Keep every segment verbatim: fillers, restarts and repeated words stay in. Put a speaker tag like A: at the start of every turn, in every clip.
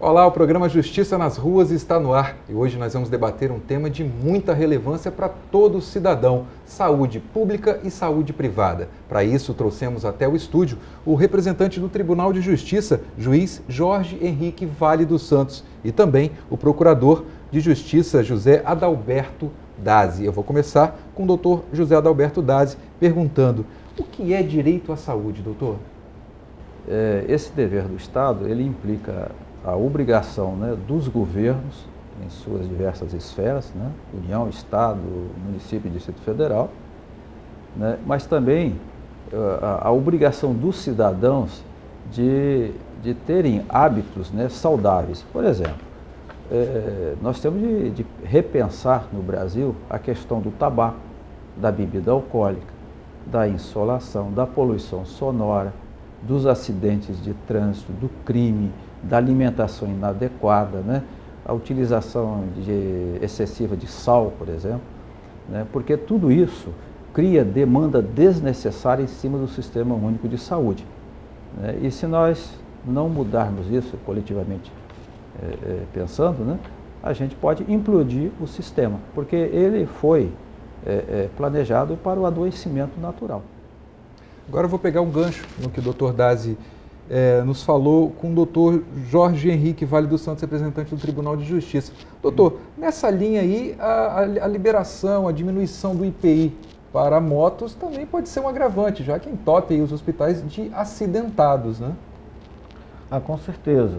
A: Olá, o programa Justiça nas Ruas está no ar e hoje nós vamos debater um tema de muita relevância para todo cidadão: saúde pública e saúde privada. Para isso, trouxemos até o estúdio o representante do Tribunal de Justiça, juiz Jorge Henrique Vale dos Santos, e também o procurador de Justiça, José Adalberto Dazi. Eu vou começar com o doutor José Adalberto Dazi perguntando: o que é direito à saúde, doutor?
B: É, esse dever do Estado, ele implica a obrigação, né, dos governos, em suas diversas esferas, né, União, Estado, município e Distrito Federal, né, mas também a, a obrigação dos cidadãos de, de terem hábitos, né, saudáveis. Por exemplo, é, nós temos de, de repensar no Brasil a questão do tabaco, da bebida alcoólica, da insolação, da poluição sonora, dos acidentes de trânsito, do crime, da alimentação inadequada, né? A utilização de, excessiva de sal, por exemplo, né? Porque tudo isso cria demanda desnecessária em cima do Sistema Único de Saúde, né? E se nós não mudarmos isso coletivamente é, é, pensando, né? A gente pode implodir o sistema, porque ele foi é, é, planejado para o adoecimento natural.
A: Agora eu vou pegar um gancho no que o doutor Dazi é, nos falou com o doutor Jorge Henrique Vale dos Santos, representante do Tribunal de Justiça. Doutor, nessa linha aí, a, a liberação, a diminuição do I P I para motos também pode ser um agravante, já que entope aí os hospitais de acidentados, né?
C: Ah, com certeza.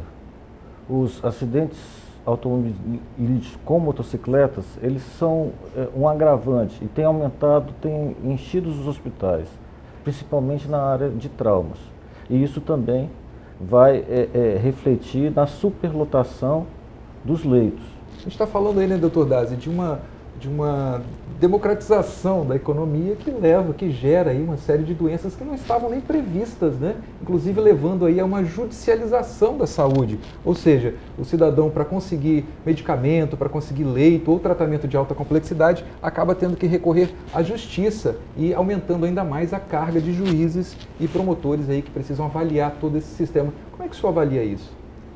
C: Os acidentes automobilísticos com motocicletas, eles são é, um agravante e tem aumentado, tem enchido os hospitais, principalmente na área de traumas. E isso também vai é, é, refletir na superlotação dos leitos.
A: A gente está falando aí, né, doutor Dazi, de uma, de uma democratização da economia que leva, que gera aí uma série de doenças que não estavam nem previstas, né? Inclusive levando aí a uma judicialização da saúde. Ou seja, o cidadão, para conseguir medicamento, para conseguir leito ou tratamento de alta complexidade, acaba tendo que recorrer à justiça e aumentando ainda mais a carga de juízes e promotores aí que precisam avaliar todo esse sistema. Como é que o senhor avalia isso?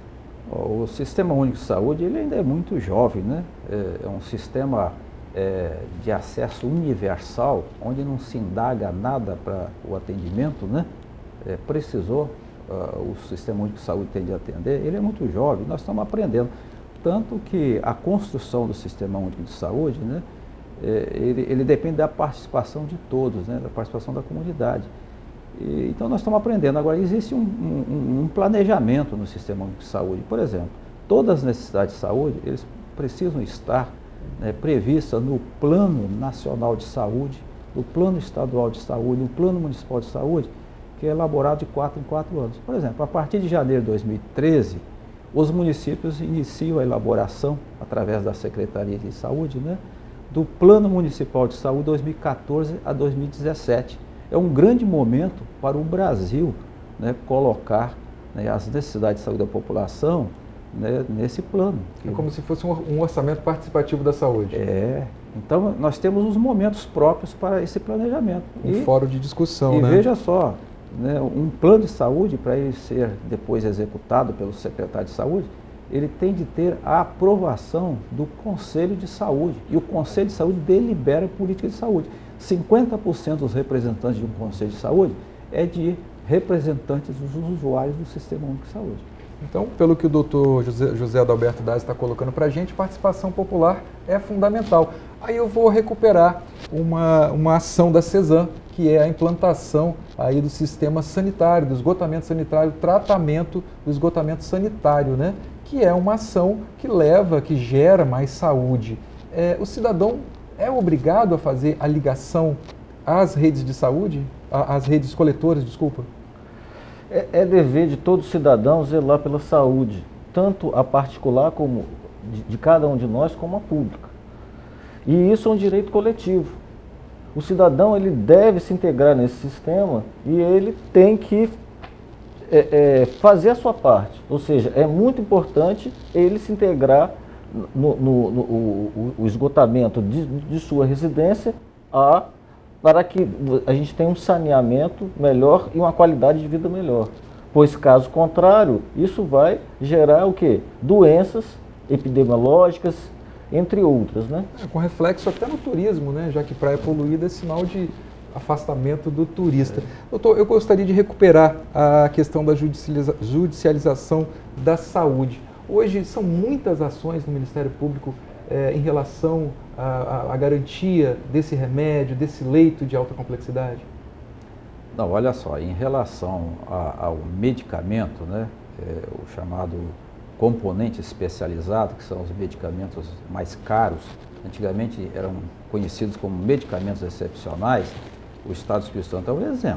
B: O Sistema Único de Saúde, ele ainda é muito jovem, né? É um sistema é, de acesso universal, onde não se indaga nada para o atendimento, né? É, precisou, uh, o Sistema Único de Saúde tem de atender, ele é muito jovem, nós estamos aprendendo. Tanto que a construção do Sistema Único de Saúde, né, é, ele, ele depende da participação de todos, né, da participação da comunidade. E, então nós estamos aprendendo. Agora, existe um, um, um planejamento no Sistema Único de Saúde. Por exemplo, todas as necessidades de saúde, eles precisam estar, né, previstas no Plano Nacional de Saúde, no Plano Estadual de Saúde, no Plano Municipal de Saúde, que é elaborado de quatro em quatro anos. Por exemplo, a partir de janeiro de dois mil e treze, os municípios iniciam a elaboração, através da Secretaria de Saúde, né, do Plano Municipal de Saúde dois mil e quatorze a dois mil e dezessete. É um grande momento para o Brasil, né, colocar, né, as necessidades de saúde da população, né, nesse plano.
A: É como se fosse um orçamento participativo da saúde.
B: É. Então, nós temos os momentos próprios para esse planejamento.
A: Um
B: e,
A: fórum de discussão,
B: e
A: né?
B: E veja só, né, um plano de saúde, para ele ser depois executado pelo secretário de saúde, ele tem de ter a aprovação do Conselho de Saúde. E o Conselho de Saúde delibera a política de saúde. cinquenta por cento dos representantes de um Conselho de Saúde é de representantes dos usuários do Sistema Único de Saúde.
A: Então, pelo que o doutor José, José Adalberto Dazi está colocando para a gente, participação popular é fundamental. Aí eu vou recuperar uma, uma ação da CESAM, que é a implantação aí do sistema sanitário, do esgotamento sanitário, tratamento do esgotamento sanitário, né? Que é uma ação que leva, que gera mais saúde. É, o cidadão é obrigado a fazer a ligação às redes de saúde, às redes coletoras, desculpa?
C: É, é dever de todo cidadão zelar pela saúde, tanto a particular como de, de cada um de nós, como a pública. E isso é um direito coletivo. O cidadão, ele deve se integrar nesse sistema e ele tem que é, é, fazer a sua parte. Ou seja, é muito importante ele se integrar no, no, no o, o esgotamento de, de sua residência a, para que a gente tenha um saneamento melhor e uma qualidade de vida melhor. pois caso contrário, isso vai gerar o quê? Doenças epidemiológicas, entre outras, né?
A: É, com reflexo até no turismo, né? Já que praia poluída é sinal de afastamento do turista. É. Doutor, eu gostaria de recuperar a questão da judicializa judicialização da saúde. Hoje são muitas ações no Ministério Público é, em relação à garantia desse remédio, desse leito de alta complexidade?
B: Não, olha só, em relação a, ao medicamento, né, é, o chamado componente especializado, que são os medicamentos mais caros, antigamente eram conhecidos como medicamentos excepcionais, o Estado do Espírito Santo é um exemplo.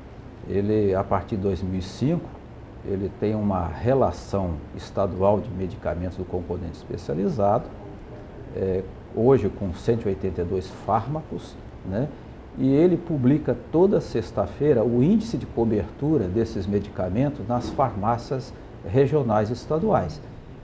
B: Ele, a partir de dois mil e cinco, ele tem uma relação estadual de medicamentos do componente especializado, é, hoje com cento e oitenta e dois fármacos, né? E ele publica toda sexta-feira o índice de cobertura desses medicamentos nas farmácias regionais e estaduais.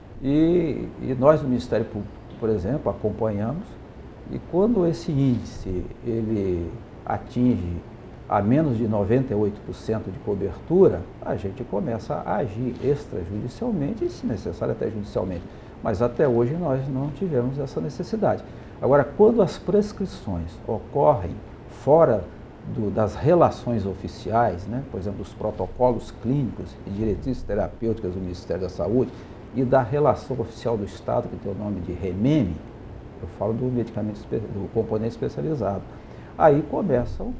B: E, e nós, no Ministério Público, por exemplo, acompanhamos, e quando esse índice ele atinge a menos de noventa e oito por cento de cobertura, a gente começa a agir extrajudicialmente e, se necessário, até judicialmente. Mas até hoje nós não tivemos essa necessidade. Agora, quando as prescrições ocorrem fora do, das relações oficiais, né, por exemplo, dos protocolos clínicos e diretrizes terapêuticas do Ministério da Saúde e da relação oficial do Estado, que tem o nome de REMEME, eu falo do medicamento, do componente especializado, aí começam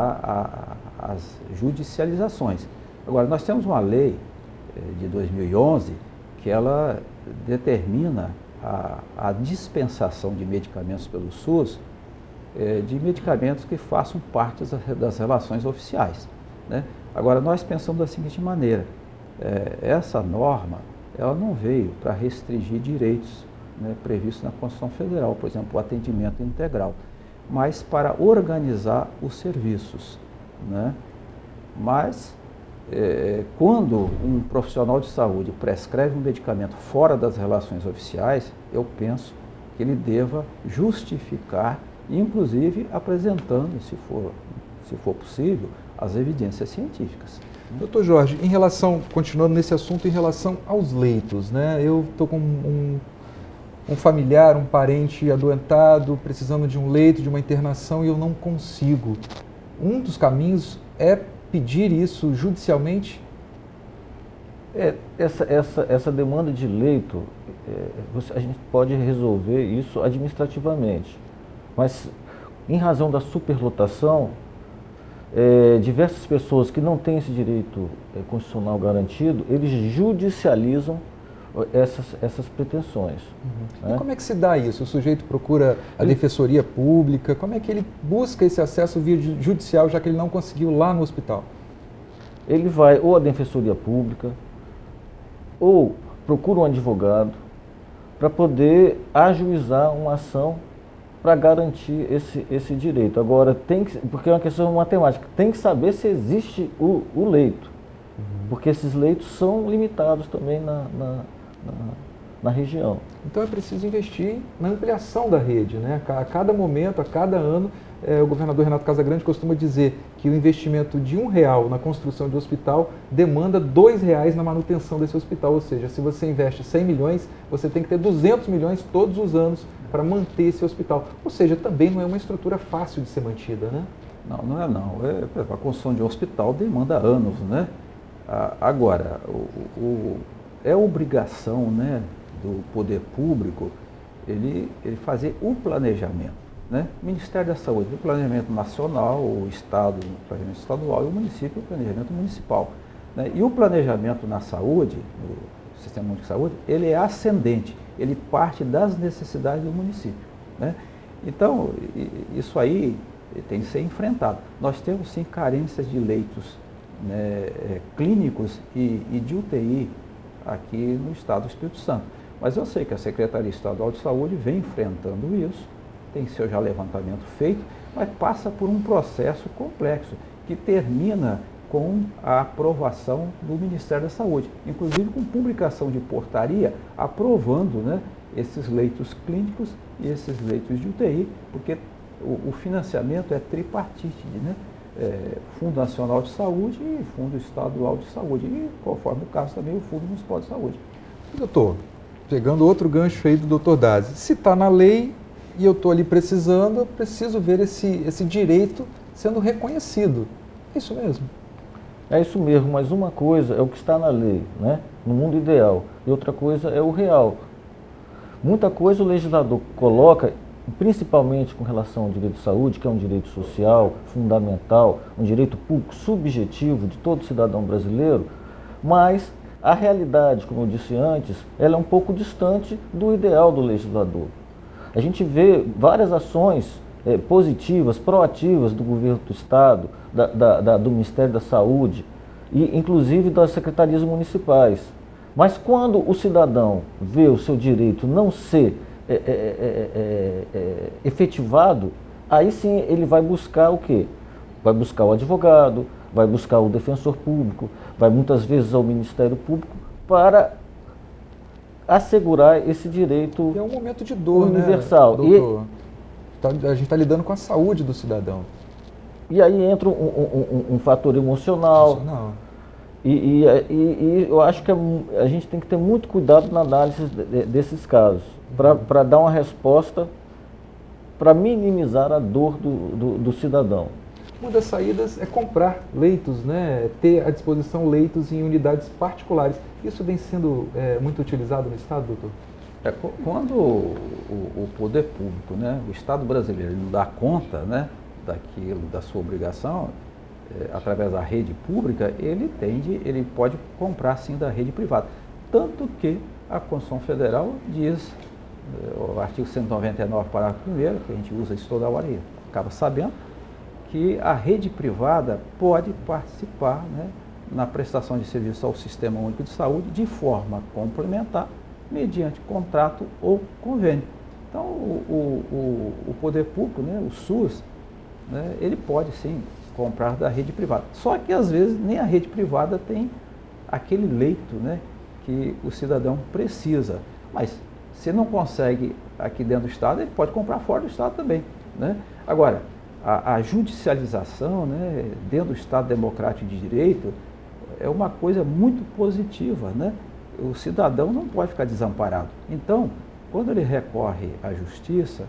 B: a, a, as judicializações. Agora, nós temos uma lei de dois mil e onze que ela determina a, a dispensação de medicamentos pelo SUS, é, de medicamentos que façam parte das, das relações oficiais, né? Agora, nós pensamos da seguinte maneira, é, essa norma, ela não veio para restringir direitos, né, previstos na Constituição Federal, por exemplo, o atendimento integral, mas para organizar os serviços, né? Mas, é, quando um profissional de saúde prescreve um medicamento fora das relações oficiais, eu penso que ele deva justificar, inclusive apresentando, se for, se for possível, as evidências científicas.
A: Doutor Jorge, em relação, continuando nesse assunto, em relação aos leitos, né? Eu estou com um, um familiar, um parente adoentado, precisando de um leito, de uma internação, e eu não consigo. Um dos caminhos é pedir isso judicialmente?
C: É, essa, essa, essa demanda de leito, é, você, a gente pode resolver isso administrativamente, mas em razão da superlotação, é, diversas pessoas que não têm esse direito é, constitucional garantido, eles judicializam essas, essas pretensões.
A: Uhum. Né? E como é que se dá isso? O sujeito procura a ele... defensoria pública, como é que ele busca esse acesso via judicial, já que ele não conseguiu lá no hospital?
C: Ele vai ou à defensoria pública, ou procura um advogado para poder ajuizar uma ação para garantir esse, esse direito. Agora, tem que, porque é uma questão matemática, tem que saber se existe o, o leito, uhum. porque esses leitos são limitados também na, na, na, na região.
A: Então é preciso investir na ampliação da rede, né? A cada momento, a cada ano, é, o governador Renato Casagrande costuma dizer que o investimento de um real na construção de um hospital demanda dois reais na manutenção desse hospital, ou seja, se você investe cem milhões, você tem que ter duzentos milhões todos os anos para manter esse hospital. Ou seja, também não é uma estrutura fácil de ser mantida, né?
B: Não, não é não. É, a construção de um hospital demanda anos, né? Agora, o, o, é obrigação, né, do poder público ele, ele fazer o planejamento, né? O Ministério da Saúde, o planejamento nacional, o Estado, o planejamento estadual e o município, o planejamento municipal, né? E o planejamento na saúde, no Sistema Único de Saúde, ele é ascendente, ele parte das necessidades do município, né? Então, isso aí tem que ser enfrentado. Nós temos, sim, carências de leitos, né, clínicos e, e de U T I aqui no Estado do Espírito Santo. Mas eu sei que a Secretaria Estadual de Saúde vem enfrentando isso, tem seu já levantamento feito, mas passa por um processo complexo, que termina com a aprovação do Ministério da Saúde, inclusive com publicação de portaria aprovando, né, esses leitos clínicos e esses leitos de U T I, porque o, o financiamento é tripartite, né? é, Fundo Nacional de Saúde e Fundo Estadual de Saúde, e conforme o caso também o Fundo Municipal de Saúde.
A: Doutor, pegando outro gancho aí do doutor Dazi, se está na lei e eu estou ali precisando, eu preciso ver esse, esse direito sendo reconhecido. É isso mesmo?
C: É isso mesmo, mas uma coisa é o que está na lei, né? No mundo ideal, e outra coisa é o real. Muita coisa o legislador coloca, principalmente com relação ao direito de saúde, que é um direito social, fundamental, um direito público subjetivo de todo cidadão brasileiro, mas a realidade, como eu disse antes, ela é um pouco distante do ideal do legislador. A gente vê várias ações eh, positivas, proativas do governo do Estado, da, da, da, do Ministério da Saúde, e inclusive das secretarias municipais. Mas quando o cidadão vê o seu direito não ser é, é, é, é, é, efetivado, aí sim ele vai buscar o quê? Vai buscar o advogado, vai buscar o defensor público, vai muitas vezes ao Ministério Público para assegurar esse direito
A: é um momento de dor,
C: universal.
A: Né, doutor? E, a gente está lidando com a saúde do cidadão.
C: E aí entra um, um, um, um fator emocional.
A: Emocional.
C: E, e, e, e eu acho que a gente tem que ter muito cuidado na análise de, desses casos, uhum. para dar uma resposta, para minimizar a dor do, do, do cidadão.
A: Uma das saídas é comprar leitos, né? Ter à disposição leitos em unidades particulares. Isso vem sendo é, muito utilizado no Estado, doutor?
B: É, quando o, o poder público, né, o Estado brasileiro, não dá conta, né, daquilo, da sua obrigação, é, através da rede pública, ele tende, ele pode comprar sim da rede privada. Tanto que a Constituição Federal diz, é, o artigo cento e noventa e nove, parágrafo primeiro, que a gente usa isso toda hora e acaba sabendo, que a rede privada pode participar, né, na prestação de serviço ao Sistema Único de Saúde de forma complementar, mediante contrato ou convênio. Então, o, o, o poder público, né, o SUS, né, ele pode sim comprar da rede privada. Só que às vezes nem a rede privada tem aquele leito, né, que o cidadão precisa. Mas se não consegue aqui dentro do Estado, ele pode comprar fora do Estado também, né? Agora, a, a judicialização, né, dentro do Estado Democrático de Direito é uma coisa muito positiva, né? O cidadão não pode ficar desamparado. Então, quando ele recorre à justiça,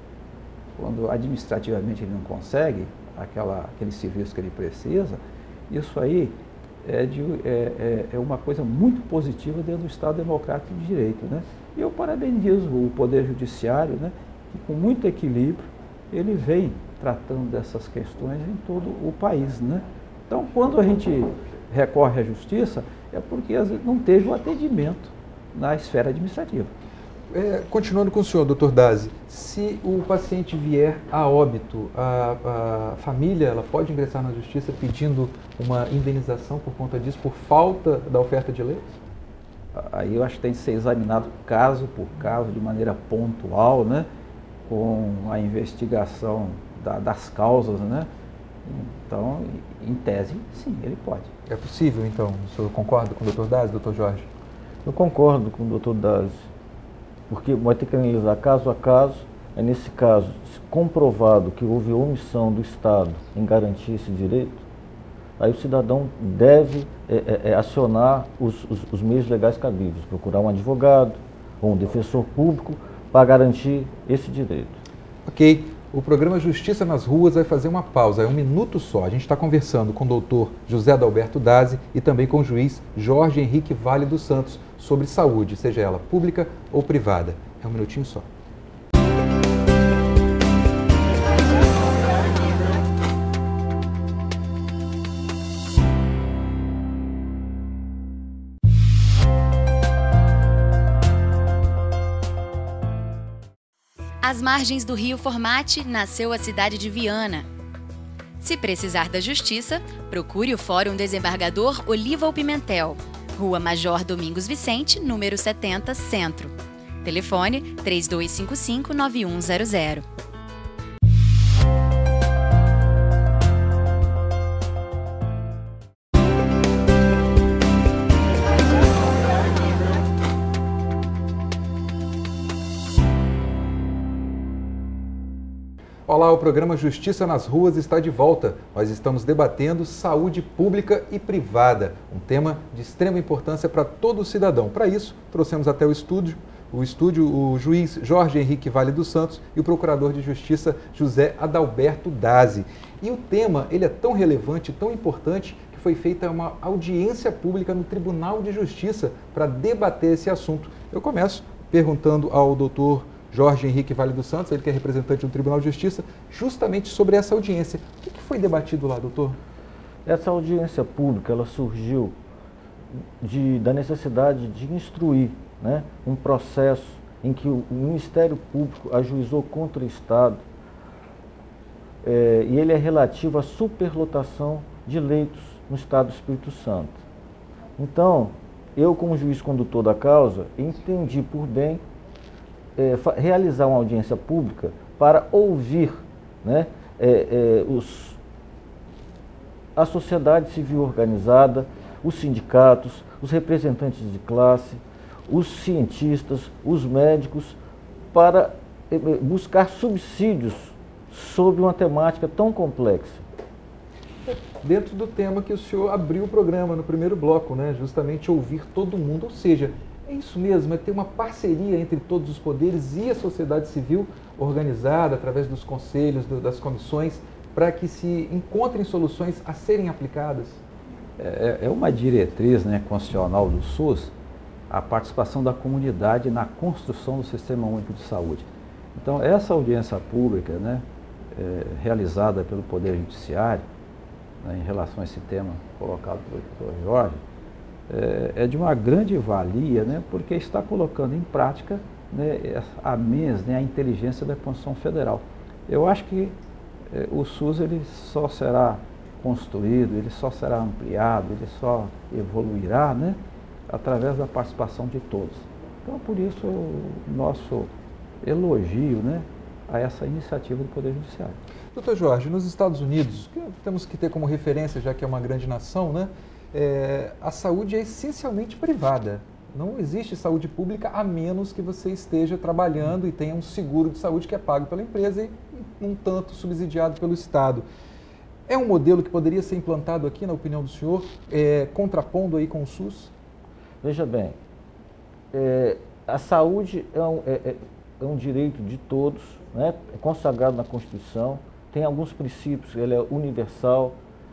B: quando administrativamente ele não consegue aquela, aquele serviço que ele precisa, isso aí é, de, é, é uma coisa muito positiva dentro do Estado Democrático de Direito, né? E eu parabenizo o Poder Judiciário, né, que com muito equilíbrio ele vem tratando dessas questões em todo o país, né? Então, quando a gente recorre à justiça, é porque às vezes não teve o atendimento na esfera administrativa.
A: É, continuando com o senhor, doutor Dazi, se o paciente vier a óbito, a, a família ela pode ingressar na justiça pedindo uma indenização por conta disso, por falta da oferta de leitos?
B: Aí eu acho que tem que ser examinado caso por caso, de maneira pontual, né, com a investigação da, das causas, né? Então, em tese, sim, ele pode.
A: É possível, então? O senhor concorda com o doutor Dazi, doutor Jorge?
C: Eu concordo com o doutor Dazi, porque vai ter que analisar caso a caso. É nesse caso, se comprovado que houve omissão do Estado em garantir esse direito, aí o cidadão deve é, é, é, acionar os, os, os meios legais cabíveis, procurar um advogado ou um defensor público para garantir esse direito.
A: Ok. O programa Justiça nas Ruas vai fazer uma pausa, é um minuto só. A gente está conversando com o doutor José Adalberto Dazi e também com o juiz Jorge Henrique Vale dos Santos sobre saúde, seja ela pública ou privada. É um minutinho só.
D: Às margens do rio Formate, nasceu a cidade de Viana. Se precisar da justiça, procure o Fórum Desembargador Oliva ou Pimentel, Rua Major Domingos Vicente, número setenta, Centro. Telefone três dois cinco cinco, nove um zero zero.
A: Olá, o programa Justiça nas Ruas está de volta. Nós estamos debatendo saúde pública e privada, um tema de extrema importância para todo cidadão. Para isso, trouxemos até o estúdio, o estúdio o juiz Jorge Henrique Vale dos Santos e o procurador de Justiça José Adalberto Dazzi. E o tema ele é tão relevante, tão importante, que foi feita uma audiência pública no Tribunal de Justiça para debater esse assunto. Eu começo perguntando ao doutor Jorge Henrique Vale dos Santos, ele que é representante do Tribunal de Justiça, justamente sobre essa audiência. O que foi debatido lá, doutor?
C: Essa audiência pública, ela surgiu de, da necessidade de instruir, né, um processo em que o Ministério Público ajuizou contra o Estado, é, e ele é relativo à superlotação de leitos no Estado do Espírito Santo. Então, eu, como juiz condutor da causa, entendi por bem É, realizar uma audiência pública para ouvir, né, é, é, os, a sociedade civil organizada, os sindicatos, os representantes de classe, os cientistas, os médicos, para é, buscar subsídios sobre uma temática tão complexa.
A: Dentro do tema que o senhor abriu o programa no primeiro bloco, né, justamente ouvir todo mundo, ou seja, é isso mesmo, é ter uma parceria entre todos os poderes e a sociedade civil organizada através dos conselhos, do, das comissões, para que se encontrem soluções a serem aplicadas?
B: É, é uma diretriz, né, constitucional do SUS, a participação da comunidade na construção do Sistema Único de Saúde. Então, essa audiência pública, né, é, realizada pelo Poder Judiciário, né, em relação a esse tema colocado pelo doutor Jorge, é de uma grande valia, né, porque está colocando em prática, né, a M E S, né, a inteligência da Constituição Federal. Eu acho que é, o SUS ele só será construído, ele só será ampliado, ele só evoluirá, né, através da participação de todos. Então, por isso, o nosso elogio, né, a essa iniciativa do Poder Judiciário.
A: Doutor Jorge, nos Estados Unidos, que temos que ter como referência, já que é uma grande nação, né, É, a saúde é essencialmente privada. Não existe saúde pública a menos que você esteja trabalhando e tenha um seguro de saúde que é pago pela empresa e um tanto subsidiado pelo Estado. É um modelo que poderia ser implantado aqui, na opinião do senhor, é, contrapondo aí com o SUS?
C: Veja bem, é, a saúde é um, é, é um direito de todos, né, é consagrado na Constituição, tem alguns princípios, ela é universal,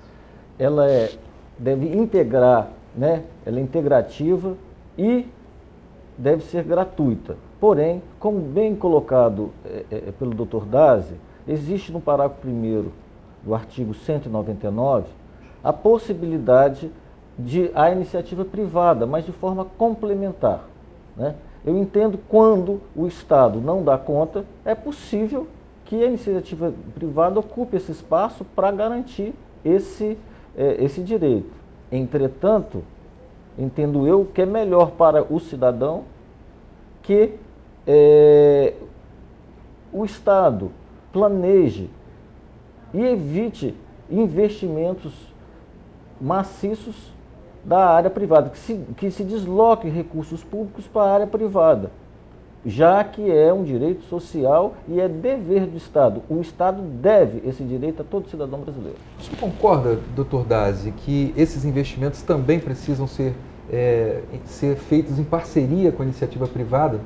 C: ela é deve integrar, né? Ela é integrativa e deve ser gratuita. Porém, como bem colocado é, é, pelo doutor Dazzi, existe no parágrafo primeiro do artigo cento e noventa e nove a possibilidade de a iniciativa privada, mas de forma complementar, né? Eu entendo quando o Estado não dá conta, é possível que a iniciativa privada ocupe esse espaço para garantir esse É, esse direito. Entretanto, entendo eu que é melhor para o cidadão que é, o Estado planeje e evite investimentos maciços da área privada, que se, que se desloque recursos públicos para a área privada, já que é um direito social e é dever do Estado. O Estado deve esse direito a todo cidadão brasileiro.
A: Você concorda, doutor Dazzi, que esses investimentos também precisam ser, é, ser feitos em parceria com a iniciativa privada?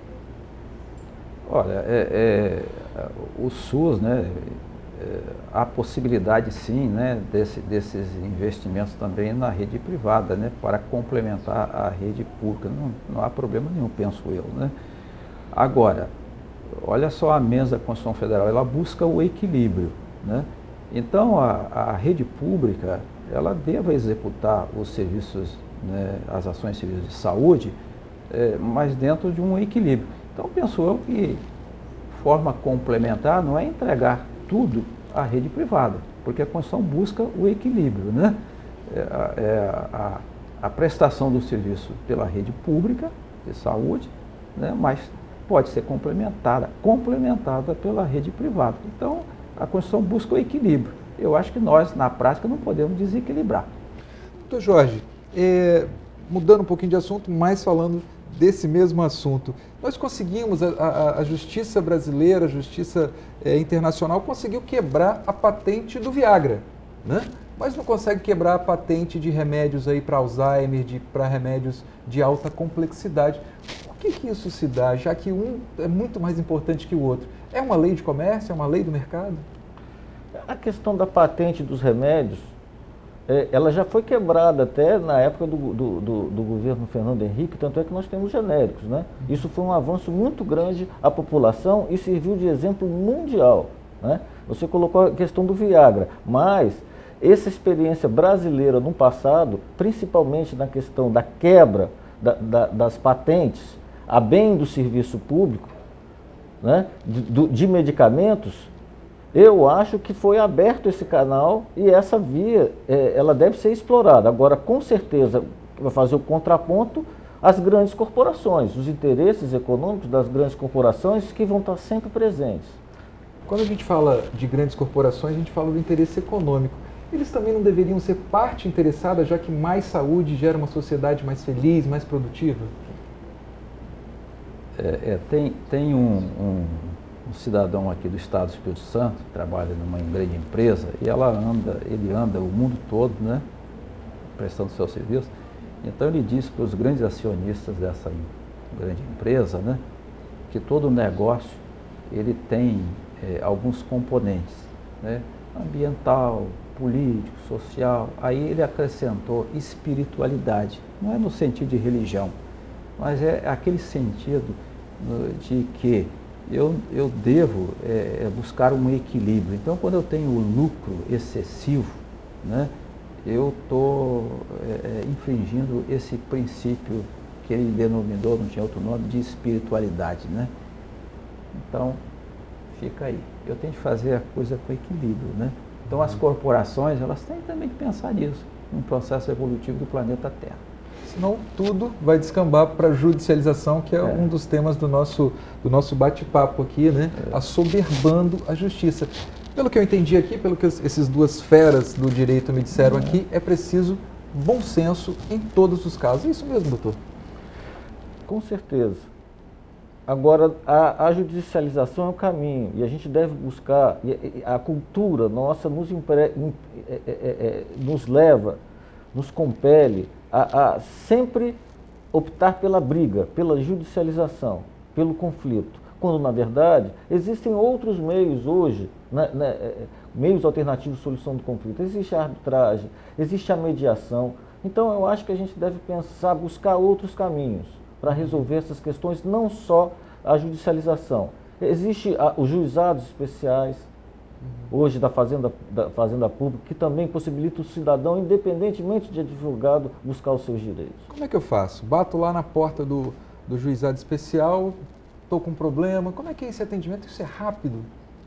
B: Olha, é, é, o SUS, né, é, há possibilidade sim, né, desse, desses investimentos também na rede privada, né, para complementar a rede pública. Não, não há problema nenhum, penso eu, né? Agora, olha só a M E S da Constituição Federal, ela busca o equilíbrio, né? Então, a, a rede pública, ela deve executar os serviços, né, as ações civis de saúde, é, mas dentro de um equilíbrio. Então, penso eu que forma complementar não é entregar tudo à rede privada, porque a Constituição busca o equilíbrio, né? É, é a, a prestação do serviço pela rede pública de saúde, né, mas pode ser complementada, complementada pela rede privada. Então, a Constituição busca o equilíbrio. Eu acho que nós, na prática, não podemos desequilibrar.
A: Doutor Jorge, é, mudando um pouquinho de assunto, mas falando desse mesmo assunto. Nós conseguimos, a, a, a justiça brasileira, a justiça é, internacional conseguiu quebrar a patente do Viagra, né? Mas não consegue quebrar a patente de remédios aí para Alzheimer, para remédios de alta complexidade. Por que que isso se dá, já que um é muito mais importante que o outro? É uma lei de comércio, é uma lei do mercado?
C: A questão da patente dos remédios, é, ela já foi quebrada até na época do, do, do, do governo Fernando Henrique, tanto é que nós temos genéricos, né? Isso foi um avanço muito grande à população e serviu de exemplo mundial, né? Você colocou a questão do Viagra, mas essa experiência brasileira no passado, principalmente na questão da quebra da, da, das patentes, a bem do serviço público, né, de, de medicamentos, eu acho que foi aberto esse canal e essa via, é, ela deve ser explorada. Agora, com certeza, vai fazer o contraponto às grandes corporações, os interesses econômicos das grandes corporações que vão estar sempre presentes.
A: Quando a gente fala de grandes corporações, a gente fala do interesse econômico. Eles também não deveriam ser parte interessada, já que mais saúde gera uma sociedade mais feliz, mais produtiva?
B: É, é, tem tem um, um, um cidadão aqui do estado do Espírito Santo, que trabalha numa grande empresa, e ela anda, ele anda o mundo todo, né, prestando seu serviço. Então ele disse para os grandes acionistas dessa grande empresa, né, que todo negócio ele tem é, alguns componentes, né, ambiental, político, social. Aí ele acrescentou espiritualidade, não é no sentido de religião, mas é aquele sentido de que eu, eu devo é, buscar um equilíbrio. Então, quando eu tenho lucro excessivo, né, eu estou é, infringindo esse princípio que ele denominou, não tinha outro nome, de espiritualidade, né? Então, fica aí. Eu tenho que fazer a coisa com equilíbrio, né? Então, as corporações, elas têm também que pensar nisso, no processo evolutivo do planeta Terra.
A: Senão tudo vai descambar para a judicialização, que é, é um dos temas do nosso, do nosso bate-papo aqui, né? É. Assoberbando a justiça. Pelo que eu entendi aqui, pelo que essas duas feras do direito me disseram aqui, é preciso bom senso em todos os casos. É isso mesmo, doutor?
C: Com certeza. Agora, a, a judicialização é o caminho e a gente deve buscar, a cultura nossa nos, impre, é, é, é, nos leva, nos compele a, a sempre optar pela briga, pela judicialização, pelo conflito, quando na verdade existem outros meios hoje, né, né, meios alternativos de solução do conflito. Existe a arbitragem, existe a mediação. Então eu acho que a gente deve pensar, buscar outros caminhos para resolver essas questões, não só a judicialização. Existem os juizados especiais, hoje da Fazenda, da Fazenda Pública, que também possibilita o cidadão, independentemente de advogado, buscar os seus direitos.
A: Como é que eu faço? Bato lá na porta do, do juizado especial, estou com um problema, como é que é esse atendimento? Isso é rápido?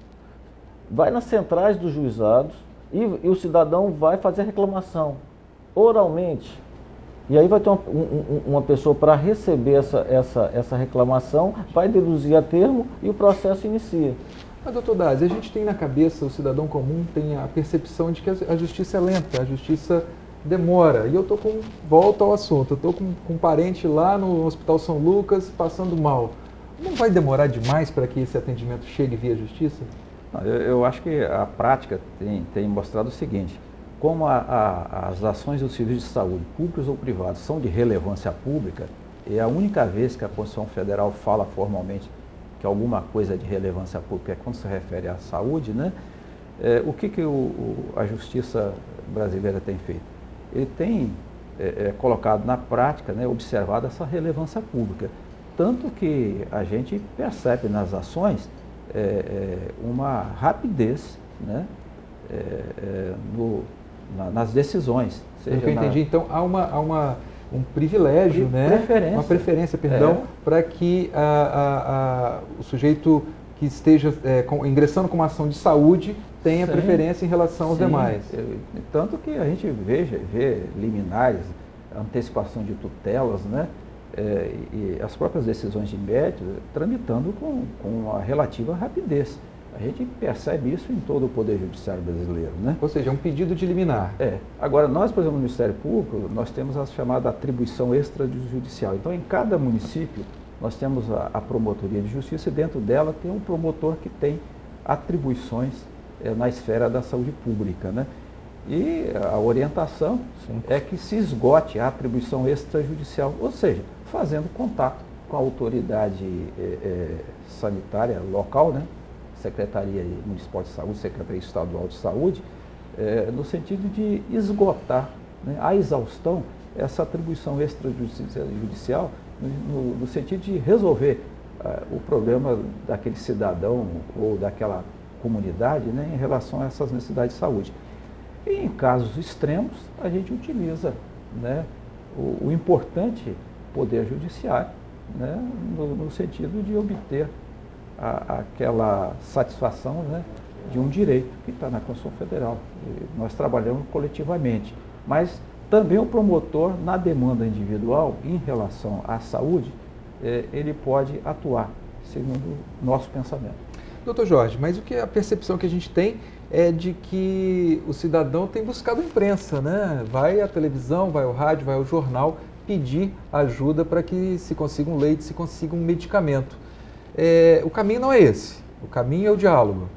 C: Vai nas centrais dos juizados e, e o cidadão vai fazer a reclamação oralmente. E aí vai ter uma, um, uma pessoa para receber essa, essa, essa reclamação, vai deduzir a termo e o processo inicia.
A: Mas, doutor Dazzi, a gente tem na cabeça, o cidadão comum tem a percepção de que a justiça é lenta, a justiça demora. E eu estou com, volto ao assunto, eu estou com, com um parente lá no Hospital São Lucas passando mal. Não vai demorar demais para que esse atendimento chegue via justiça?
B: Não, eu, eu acho que a prática tem, tem mostrado o seguinte: como a, a, as ações do serviço de saúde, públicos ou privados, são de relevância pública, é a única vez que a Constituição Federal fala formalmente que alguma coisa é de relevância pública é quando se refere à saúde, né? É, o que, que o, o, a justiça brasileira tem feito? Ele tem é, é, colocado na prática, né, observado essa relevância pública. Tanto que a gente percebe nas ações é, é, uma rapidez, né, é, é, no, na, nas decisões.
A: Seja eu entendi, na... então há uma... Há uma... um privilégio,
B: Pre
A: né?
B: Preferência.
A: Uma preferência, perdão, é. para que a, a, a, o sujeito que esteja é, com, ingressando com uma ação de saúde tenha Sim. preferência em relação aos Sim. demais.
B: Eu, tanto que a gente veja, vê liminares, antecipação de tutelas, né? É, e as próprias decisões de médico tramitando com, com uma relativa rapidez. A gente percebe isso em todo o Poder Judiciário brasileiro, né?
A: Ou seja, é um pedido de liminar.
B: É. Agora, nós, por exemplo, no Ministério Público, nós temos a chamada atribuição extrajudicial. Então, em cada município, nós temos a, a promotoria de justiça e dentro dela tem um promotor que tem atribuições é, na esfera da saúde pública, né? E a orientação Sim. é que se esgote a atribuição extrajudicial, ou seja, fazendo contato com a autoridade é, é, sanitária local, né? Secretaria Municipal de Saúde, Secretaria Estadual de Saúde, é, no sentido de esgotar, né, a exaustão essa atribuição extrajudicial, no, no sentido de resolver uh, o problema daquele cidadão ou daquela comunidade, né, em relação a essas necessidades de saúde. E em casos extremos, a gente utiliza, né, o, o importante poder judiciário, né, no, no sentido de obter a, aquela satisfação, né, de um direito que está na Constituição Federal. E nós trabalhamos coletivamente, mas também o promotor, na demanda individual, em relação à saúde, eh, ele pode atuar, segundo o nosso pensamento.
A: Doutor Jorge, mas o que a percepção que a gente tem é de que o cidadão tem buscado a imprensa, né? Vai à televisão, vai ao rádio, vai ao jornal pedir ajuda para que se consiga um leite, se consiga um medicamento. É, o caminho não é esse, o caminho é o diálogo.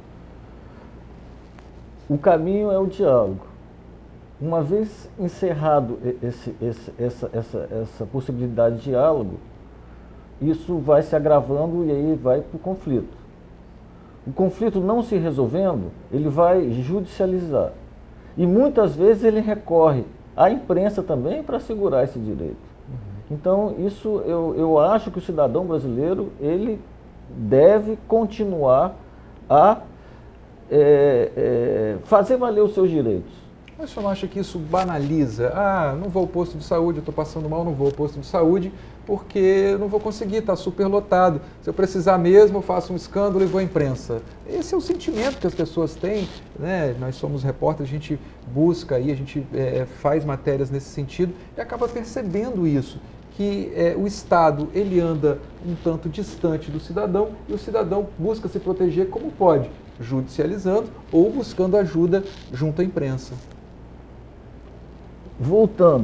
C: O caminho é o diálogo. Uma vez encerrado esse, esse, essa, essa, essa possibilidade de diálogo, isso vai se agravando e aí vai para o conflito. O conflito não se resolvendo, ele vai judicializar. E muitas vezes ele recorre à imprensa também para assegurar esse direito. Uhum. Então, isso eu, eu acho que o cidadão brasileiro, ele deve continuar a é, é, fazer valer os seus direitos.
A: Mas o senhor não acha que isso banaliza? Ah, não vou ao posto de saúde, eu estou passando mal, não vou ao posto de saúde, porque eu não vou conseguir, está superlotado. Se eu precisar mesmo, eu faço um escândalo e vou à imprensa. Esse é o sentimento que as pessoas têm, né? Nós somos repórteres, a gente busca aí, a gente é, faz matérias nesse sentido e acaba percebendo isso, que é, o Estado ele anda um tanto distante do cidadão e o cidadão busca se proteger como pode, judicializando ou buscando ajuda junto à imprensa.
C: Voltando,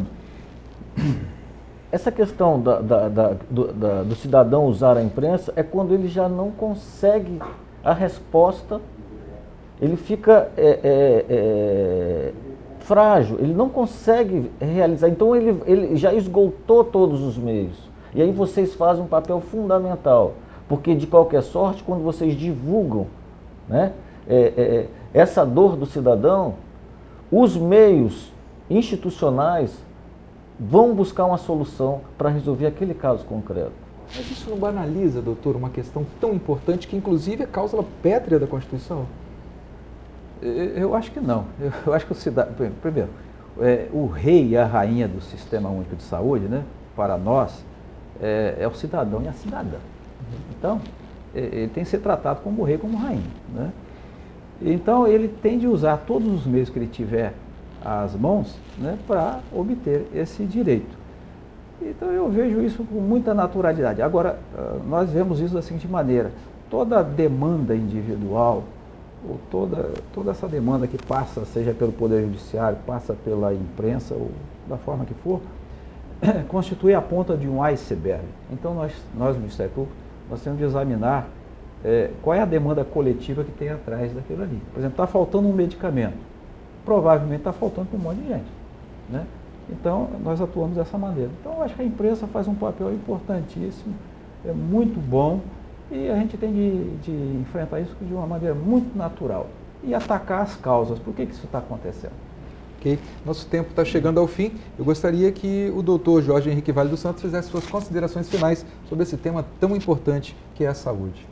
C: essa questão da, da, da, do, da, do cidadão usar a imprensa é quando ele já não consegue a resposta, ele fica é, é, é, frágil, ele não consegue realizar, então ele, ele já esgotou todos os meios. E aí vocês fazem um papel fundamental, porque de qualquer sorte, quando vocês divulgam, né, é, é, essa dor do cidadão, os meios institucionais vão buscar uma solução para resolver aquele caso concreto.
A: Mas isso não banaliza, doutor, uma questão tão importante que inclusive é cláusula pétrea da Constituição?
B: Eu acho que não. Eu acho que o cidadão, primeiro, é, o rei e a rainha do Sistema Único de Saúde, né, para nós, é, é o cidadão e a cidadã. Então, ele tem que ser tratado como rei, como rainha, né? Então, ele tem de usar todos os meios que ele tiver às mãos, né, para obter esse direito. Então eu vejo isso com muita naturalidade. Agora, nós vemos isso da seguinte maneira: toda demanda individual, ou toda, toda essa demanda que passa, seja pelo Poder Judiciário, passa pela imprensa, ou da forma que for, constitui a ponta de um iceberg. Então nós, nós no Ministério Público, nós temos de examinar é, qual é a demanda coletiva que tem atrás daquilo ali. Por exemplo, está faltando um medicamento. Provavelmente está faltando para um monte de gente, né? Então, nós atuamos dessa maneira. Então, eu acho que a imprensa faz um papel importantíssimo, é muito bom, e a gente tem de, de enfrentar isso de uma maneira muito natural e atacar as causas. Por que, que isso está acontecendo?
A: Ok, nosso tempo está chegando ao fim. Eu gostaria que o doutor Jorge Henrique Vale dos Santos fizesse suas considerações finais sobre esse tema tão importante que é a saúde.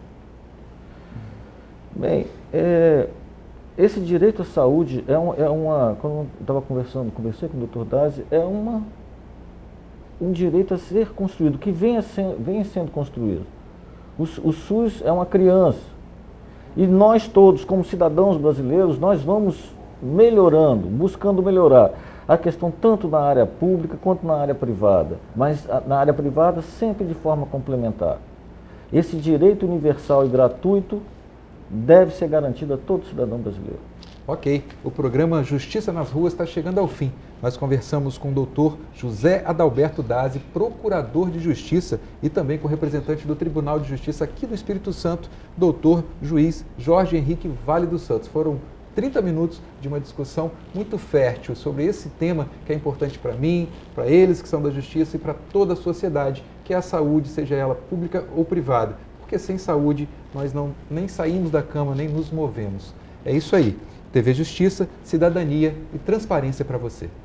C: Bem, é... esse direito à saúde é, um, é uma, quando eu estava conversando, conversei com o doutor Dazi, é uma, um direito a ser construído, que vem, sendo, vem sendo construído. O, o SUS é uma criança e nós todos, como cidadãos brasileiros, nós vamos melhorando, buscando melhorar a questão tanto na área pública quanto na área privada, mas na área privada sempre de forma complementar. Esse direito universal e gratuito deve ser garantida a todo cidadão brasileiro.
A: Ok, o programa Justiça nas Ruas está chegando ao fim. Nós conversamos com o doutor José Adalberto Dazzi, procurador de Justiça, e também com o representante do Tribunal de Justiça aqui do Espírito Santo, doutor juiz Jorge Henrique Vale dos Santos. Foram trinta minutos de uma discussão muito fértil sobre esse tema que é importante para mim, para eles que são da Justiça e para toda a sociedade, que é a saúde, seja ela pública ou privada. Porque sem saúde nós não nem saímos da cama, nem nos movemos. É isso aí. T V Justiça, cidadania e transparência para você.